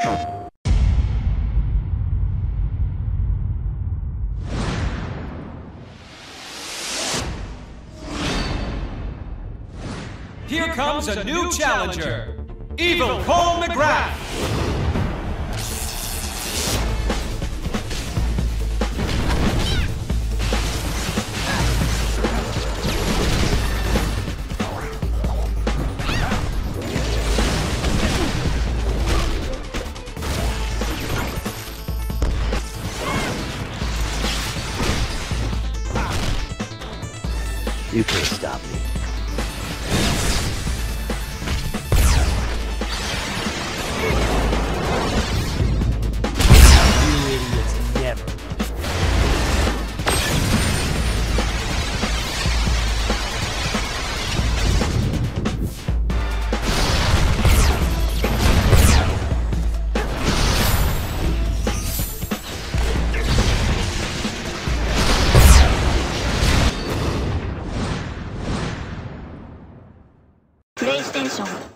Here comes a new challenger, Evil Cole McGrath! You can't stop me. You idiots never. PlayStation